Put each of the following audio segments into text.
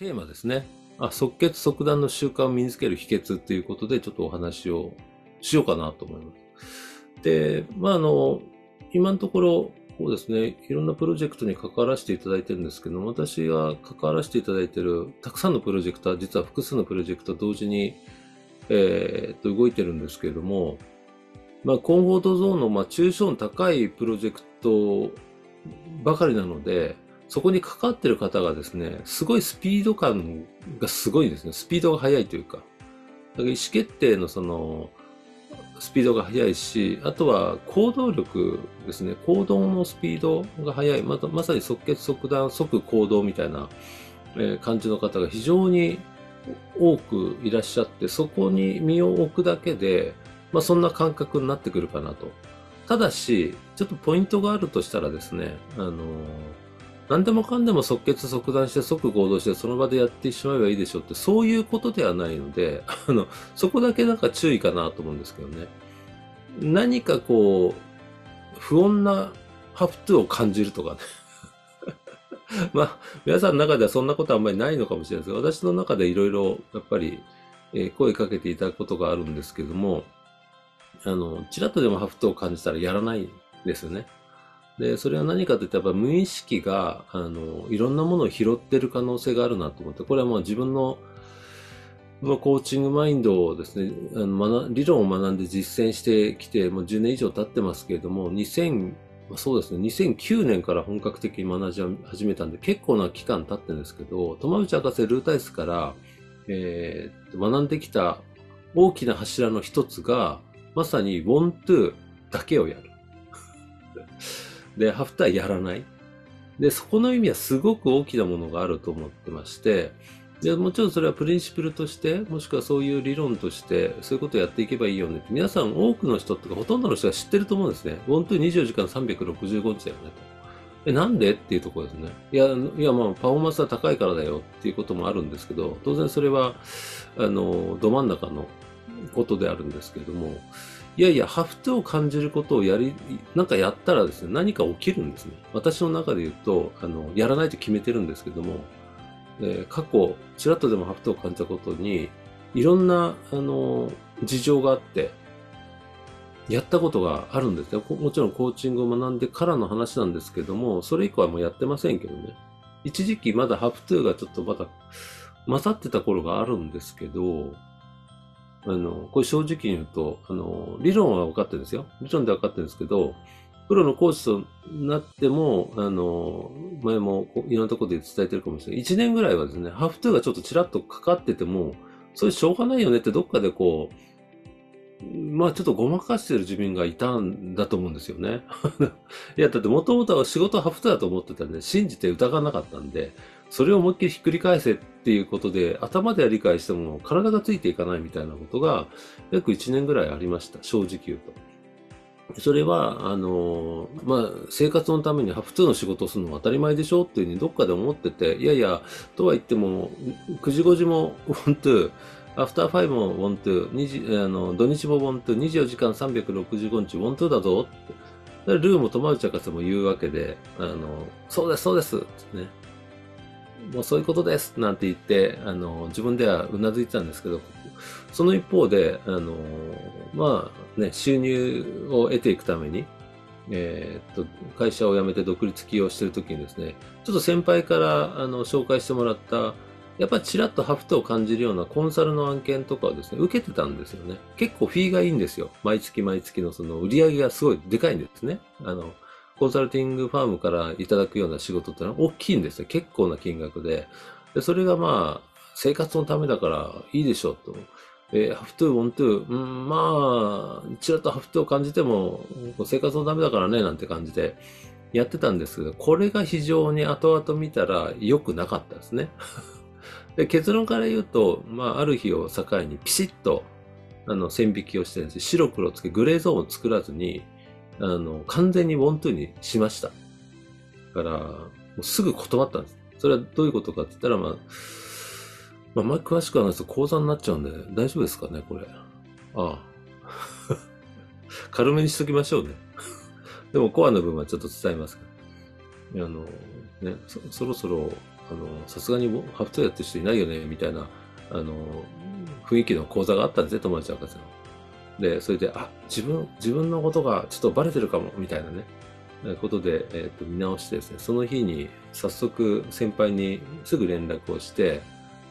テーマですね。即決即断の習慣を身につける秘訣ということで、ちょっとお話をしようかなと思います。で、今のところ、こうですね、いろんなプロジェクトに関わらせていただいてるんですけども、私が関わらせていただいているたくさんのプロジェクトは、実は複数のプロジェクト同時に、動いてるんですけれども、コンフォートゾーンの、抽象の高いプロジェクトばかりなので、そこに関わってる方がですね、すごいスピード感がすごいですね。スピードが速いというか。だから意思決定のスピードが速いし、あとは行動力ですね。行動のスピードが速い。まさに即決即断即行動みたいな感じの方が非常に多くいらっしゃって、そこに身を置くだけで、そんな感覚になってくるかなと。ただし、ちょっとポイントがあるとしたらですね、何でもかんでも即決即断して即行動してその場でやってしまえばいいでしょうって、そういうことではないので、そこだけなんか注意かなと思うんですけどね。何かこう、不穏なハプトゥを感じるとかね。皆さんの中ではそんなことはあんまりないのかもしれないですけど、私の中でいろいろ、やっぱり、声かけていただくことがあるんですけども、ちらっとでもハプトゥを感じたらやらないですよね。で、それは何かといったら、無意識が、いろんなものを拾ってる可能性があるなと思って、これはもう自分の、コーチングマインドをですね、理論を学んで実践してきて、もう10年以上経ってますけれども、そうですね、2009年から本格的に学び始めたんで、結構な期間経ってるんですけど、友内博士ルータイスから、学んできた大きな柱の一つが、まさに want to だけをやる。で、ハフターやらない。で、そこの意味はすごく大きなものがあると思ってまして、で、もちろんそれはプリンシプルとして、もしくはそういう理論として、そういうことをやっていけばいいよねって、皆さん多くの人とかほとんどの人が知ってると思うんですね。本当に24時間365日だよねと。なんでっていうところですね。いや、パフォーマンスは高いからだよっていうこともあるんですけど、当然それは、ど真ん中のことであるんですけれども、いやいや、ハフトゥを感じることをなんかやったらですね、何か起きるんですね。私の中で言うと、やらないと決めてるんですけども、過去、ちらっとでもハフトゥを感じたことに、いろんな、事情があって、やったことがあるんですよ。もちろんコーチングを学んでからの話なんですけども、それ以降はもうやってませんけどね。一時期まだハフトゥーがちょっとまだ混ざってた頃があるんですけど、これ正直に言うと、理論は分かってるんですよ。理論で分かってるんですけど、プロのコーチとなっても、前もいろんなところで伝えてるかもしれない。1年ぐらいはですね、ハーフトゥーがちょっとちらっとかかってても、それしょうがないよねってどっかでこう、ちょっとごまかしてる自分がいたんだと思うんですよね。いや、だってもともとは仕事はハフトゥーだと思ってたんで、信じて疑わなかったんで、それを思いっきりひっくり返せっていうことで、頭では理解しても体がついていかないみたいなことが、約1年ぐらいありました、正直言うと。それは、生活のために普通の仕事をするのは当たり前でしょっていうふうにどっかで思ってて、いやいや、とは言っても、9時5時も want to、アフター5も want to、土日も want to、24時間365日 want to だぞって。ルーも友内博士も言うわけで、そうです、そうですってね。もうそういうことですなんて言って、自分ではうなずいてたんですけど、その一方で、収入を得ていくために、会社を辞めて独立起業してる時にですね、ちょっと先輩から紹介してもらった、やっぱりちらっとハフトを感じるようなコンサルの案件とかをですね、受けてたんですよね。結構フィーがいいんですよ。毎月毎月のその売り上げがすごいでかいんですね。コンサルティングファームからいただくような仕事ってのは大きいんですよ。結構な金額で。それが生活のためだからいいでしょうと。ハフトゥー、ウォントゥー、ちらっとハフトゥーを感じても、生活のためだからね、なんて感じでやってたんですけど、これが非常に後々見たら良くなかったですね。で、結論から言うと、ある日を境にピシッと、線引きをしてるんです。白黒つけ、グレーゾーンを作らずに、完全にウォントゥーにしました。だから、もうすぐ断ったんです。それはどういうことかって言ったら、あんまり詳しくはないですと講座になっちゃうんで、大丈夫ですかね、これ。ああ。軽めにしときましょうね。でもコアの部分はちょっと伝えますから。そろそろ、 さすがにハフトやってる人いないよね、みたいな、雰囲気の講座があったんですね、友達博士の。で、それで、自分のことがちょっとバレてるかも、みたいなね、ことで、見直してですね、その日に早速先輩にすぐ連絡をして、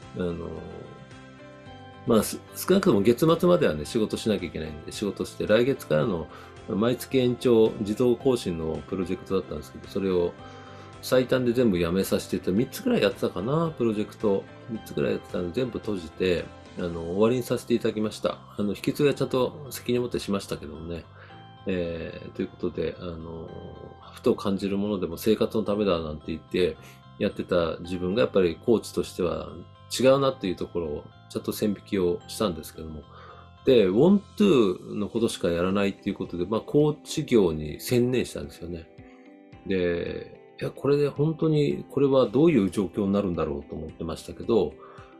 少なくとも月末まではね、仕事しなきゃいけないんで、仕事して、来月からの毎月延長、自動更新のプロジェクトだったんですけど、それを最短で全部やめさせていた、3つくらいやってたかな、プロジェクト。3つくらいやってたので、全部閉じて、終わりにさせていただきました。引き継ぎはちゃんと責任を持ってしましたけどもね。ということで、ふと感じるものでも生活のためだなんて言ってやってた自分がやっぱりコーチとしては違うなっていうところをちゃんと線引きをしたんですけども。で、want to のことしかやらないっていうことで、コーチ業に専念したんですよね。で、いや、これで本当にこれはどういう状況になるんだろうと思ってましたけど、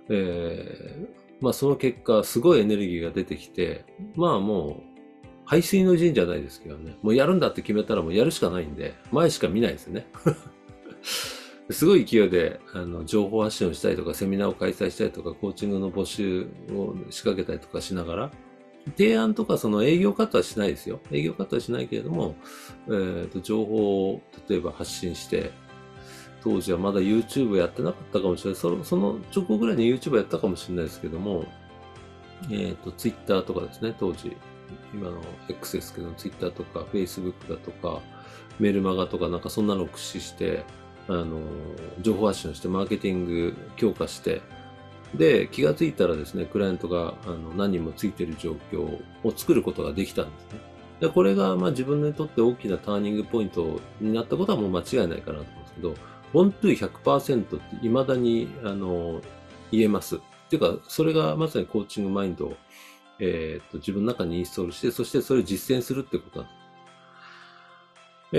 その結果、すごいエネルギーが出てきて、もう、背水の陣じゃないですけどね。もうやるんだって決めたらもうやるしかないんで、前しか見ないですよね。すごい勢いで、情報発信をしたりとか、セミナーを開催したりとか、コーチングの募集を仕掛けたりとかしながら、提案とかその営業活動はしないですよ。営業活動はしないけれども、情報を例えば発信して、当時はまだ YouTube やってなかったかもしれない。その直後ぐらいに YouTube やったかもしれないですけども、Twitter とかですね、当時。今の X ですけど、Twitter とか Facebook だとか、メルマガとかなんかそんなのを駆使して、情報発信をして、マーケティング強化して、で、気がついたらですね、クライアントが何人もついている状況を作ることができたんですね。で、これが自分にとって大きなターニングポイントになったことはもう間違いないかなと思うんですけど、want to 100% って未だに言えます。っていうか、それがまさにコーチングマインドを自分の中にインストールして、そしてそれを実践するってことなんです。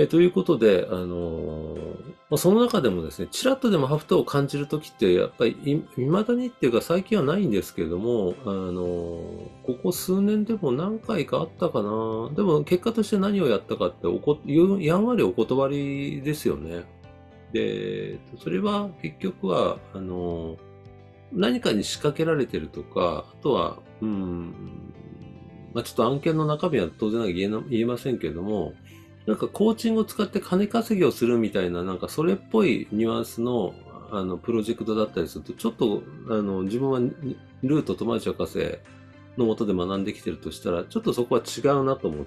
ということで、その中でもですね、ちらっとでもハフトを感じるときって、やっぱり未だにっていうか最近はないんですけれども、ここ数年でも何回かあったかな。でも結果として何をやったかってやんわりお断りですよね。で、それは結局は、何かに仕掛けられてるとか、あとは、ちょっと案件の中身は当然言えませんけれども、なんかコーチングを使って金稼ぎをするみたいな、なんかそれっぽいニュアンスの、プロジェクトだったりすると、ちょっと、自分はルート友達博士のもとで学んできてるとしたら、ちょっとそこは違うなと思って、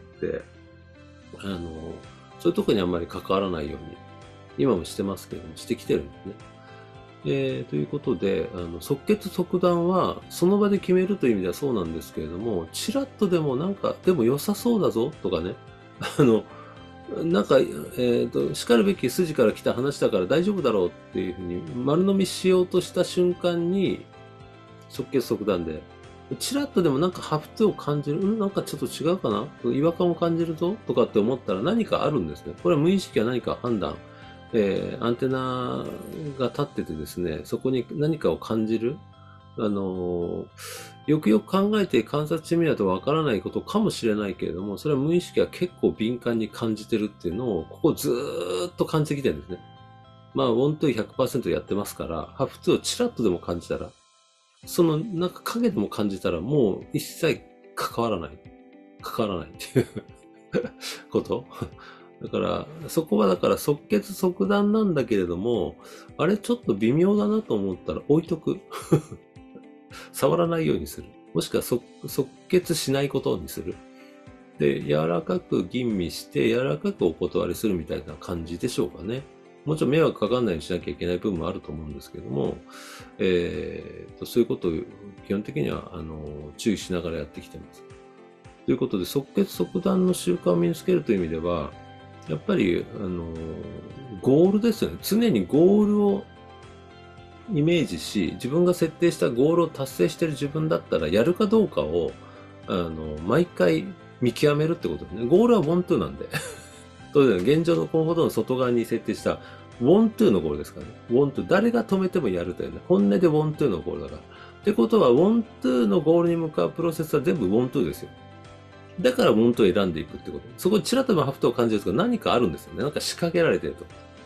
そういうとこにあんまり関わらないように、今もしてますけども、してきてるんですね。ということで、即決即断は、その場で決めるという意味ではそうなんですけれども、ちらっとでもなんか、でも良さそうだぞとかね、なんか、叱るべき筋から来た話だから大丈夫だろうっていうふうに丸飲みしようとした瞬間に、即決即断で、ちらっとでもなんかハフトを感じる、なんかちょっと違うかな、違和感を感じるぞとかって思ったら何かあるんですね。これは無意識は何か判断。アンテナが立っててですね、そこに何かを感じる。よくよく考えて観察してみないとわからないことかもしれないけれども、それは無意識は結構敏感に感じてるっていうのを、ここずーっと感じてきてるんですね。ウォントゥ 100% やってますから、ハフトゥをチラッとでも感じたら、なんか影でも感じたらもう一切関わらないっていうことだから、そこはだから即決即断なんだけれども、あれちょっと微妙だなと思ったら置いとく。触らないようにする。もしくは即決しないことにする。で、柔らかく吟味して、柔らかくお断りするみたいな感じでしょうかね。もちろん迷惑かかんないようにしなきゃいけない部分もあると思うんですけども、そういうことを基本的には、注意しながらやってきてます。ということで、即決即断の習慣を身につけるという意味では、やっぱり、ゴールですよね。常にゴールをイメージし、自分が設定したゴールを達成している自分だったら、やるかどうかを、毎回見極めるってことですね。ゴールは want to なんで。当然、現状のコンフォートの外側に設定した want to のゴールですからね。want to。誰が止めてもやるというね。本音で want to のゴールだから。ってことは、want to のゴールに向かうプロセスは全部 want to ですよ。だから want を選んでいくってこと。そこにちらっともハフトを感じるんですが、何かあるんですよね。なんか仕掛けられてると。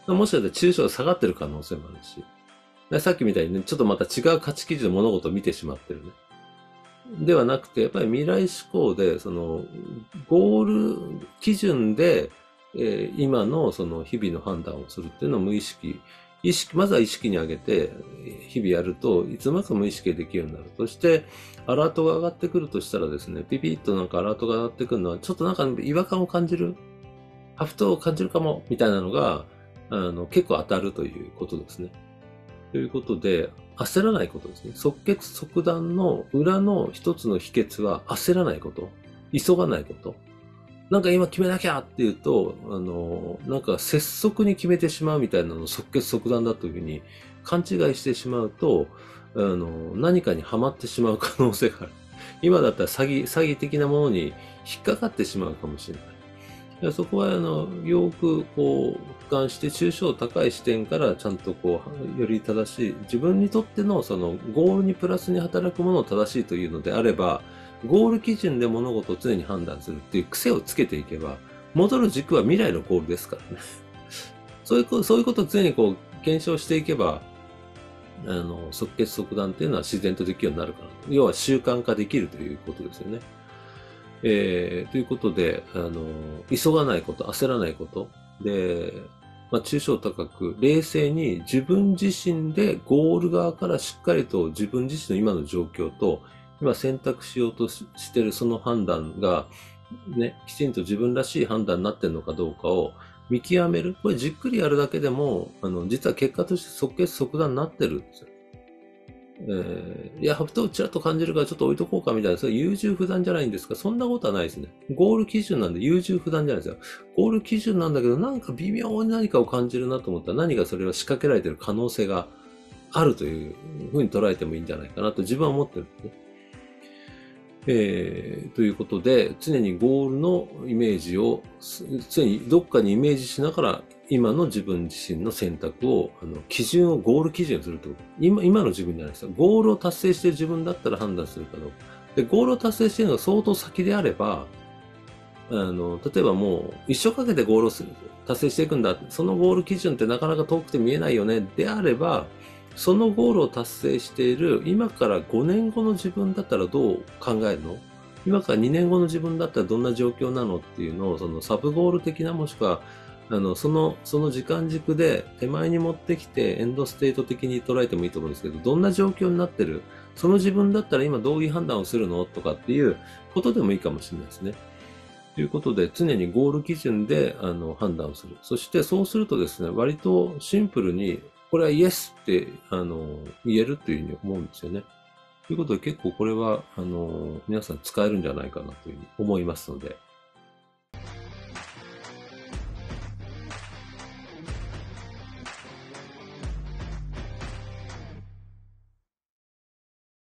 もしかしたら抽象が下がってる可能性もあるし。でさっきみたいにね、ちょっとまた違う価値基準で物事を見てしまってるね。ではなくて、やっぱり未来志向で、その、ゴール基準で、今のその日々の判断をするっていうのを無意識、まずは意識に上げて、日々やると、いつまか無意識でできるようになる。そして、アラートが上がってくるとしたらですね、ピピッとなんかアラートが上がってくるのは、ちょっとなんか違和感を感じる、ハフトを感じるかも、みたいなのが、結構当たるということですね。ということで、焦らないことですね。即決即断の裏の一つの秘訣は焦らないこと。急がないこと。なんか今決めなきゃっていうと、なんか拙速に決めてしまうみたいなのを即決即断だというふうに勘違いしてしまうと、何かにはまってしまう可能性がある。今だったら詐欺的なものに引っかかってしまうかもしれない。そこはよくこう俯瞰して抽象高い視点からちゃんとこうより正しい自分にとってのそのゴールにプラスに働くものを正しいというのであれば、ゴール基準で物事を常に判断するっていう癖をつけていけば、戻る軸は未来のゴールですからね。そういうことを常にこう検証していけば、即決即断っていうのは自然とできるようになるから。要は習慣化できるということですよね。ということで、急がないこと、焦らないこと。で、抽象高く、冷静に自分自身でゴール側からしっかりと自分自身の今の状況と、今選択しようとしているその判断が、ね、きちんと自分らしい判断になっているのかどうかを見極める。これじっくりやるだけでも、実は結果として即決即断になってるんですよ。いや、ふとちらっと感じるからちょっと置いとこうかみたいな、それ優柔不断じゃないんですか？そんなことはないですね。ゴール基準なんで優柔不断じゃないですよ。ゴール基準なんだけど、なんか微妙に何かを感じるなと思ったら、何かそれを仕掛けられている可能性があるというふうに捉えてもいいんじゃないかなと自分は思ってるんですね。ということで、常にゴールのイメージを、常にどっかにイメージしながら、今の自分自身の選択を、基準をゴール基準にすると。今の自分じゃないですよ。ゴールを達成している自分だったら判断するかどうか。で、ゴールを達成しているのが相当先であれば、例えばもう、一生かけてゴールを達成していくんだ。そのゴール基準ってなかなか遠くて見えないよね。であれば、そのゴールを達成している今から5年後の自分だったらどう考えるの？今から2年後の自分だったらどんな状況なのっていうのを、そのサブゴール的なもしくは、その時間軸で手前に持ってきてエンドステート的に捉えてもいいと思うんですけど、どんな状況になってる？その自分だったら今どういう判断をするの？とかっていうことでもいいかもしれないですね。ということで、常にゴール基準で判断をする。そしてそうするとですね、割とシンプルに、これはイエスって言えるというふうに思うんですよね。ということで結構これは皆さん使えるんじゃないかなというふうに思いますので、